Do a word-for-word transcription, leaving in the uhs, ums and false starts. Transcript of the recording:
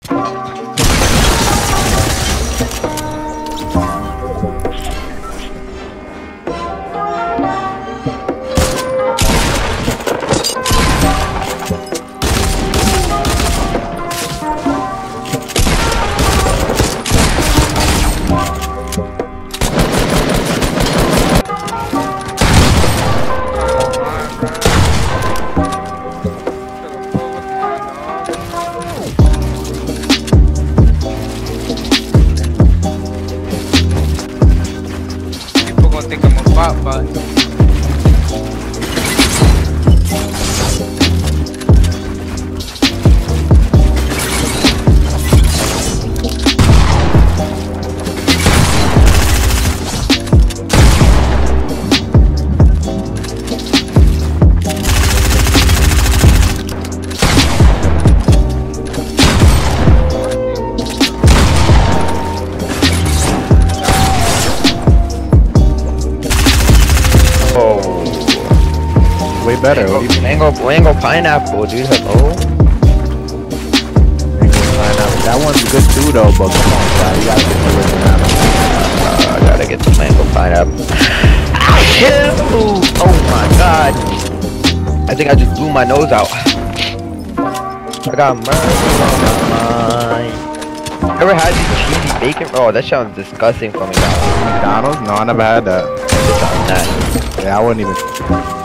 But way better. Mango, mango, mango pineapple, dude. Hello. Mango pineapple. That one's good too, though. But come on, guy, you gotta get the original. Uh, I gotta get the mango pineapple. Achoo! Oh my god! I think I just blew my nose out. I got murder on my mind. Ever had these cheesy bacon? Oh, that sounds disgusting for me. McDonald's? No, I never had that. It sounds nice. Yeah, I wouldn't even.